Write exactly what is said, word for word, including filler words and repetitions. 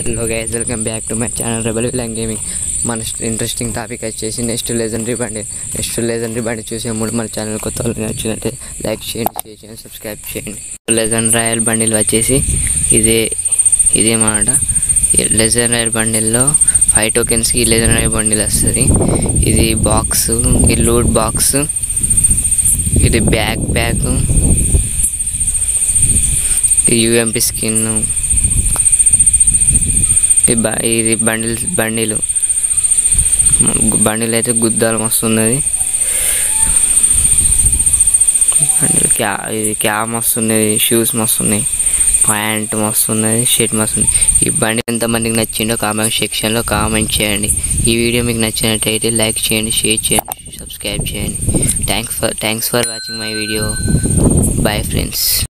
Hello guys, welcome back to my channel rebel విలాంగ్ gaming. మన interesting topic వచ్చేసి next legendary బండి. Next legendary బండి చూసే ముందు మన ఛానల్ కొత్త వాళ్ళకి నచ్చినట్టే లైక్ చేయండి, షేర్ చేయండి, సబ్స్క్రైబ్ చేయండి. లెజెండ్ రాయల్ బండిల్ వచ్చేసి ఇదే ఇదేమాట. లెజెండ్ రాయల్ బండిల్లో ఫైవ్ టోకెన్స్కి లెజెండ్ రాయల్ బండిల్ వస్తుంది. ఇది బాక్స్, ఇది లూట్ బాక్స్, ఇది బ్యాక్ ప్యాక్, ఇది యూఎంపీ స్కిన్, ఇది బండిల్ బండిలు బండిలు అయితే గుద్దాలు మస్తు ఉన్నది. బండిల్ క్యా ఇది క్యాప్ మస్తు ఉన్నది, షూస్ మస్తు ఉన్నాయి, ప్యాంట్ మస్తు ఉన్నది, షర్ట్ మస్తు ఉంది. ఈ బండి ఎంతమందికి నచ్చిందో కామెంట్ సెక్షన్లో కామెంట్ చేయండి. ఈ వీడియో మీకు నచ్చినట్టయితే లైక్ చేయండి, షేర్ చేయండి, సబ్స్క్రైబ్ చేయండి. Thanks for thanks for watching my video. Bye friends.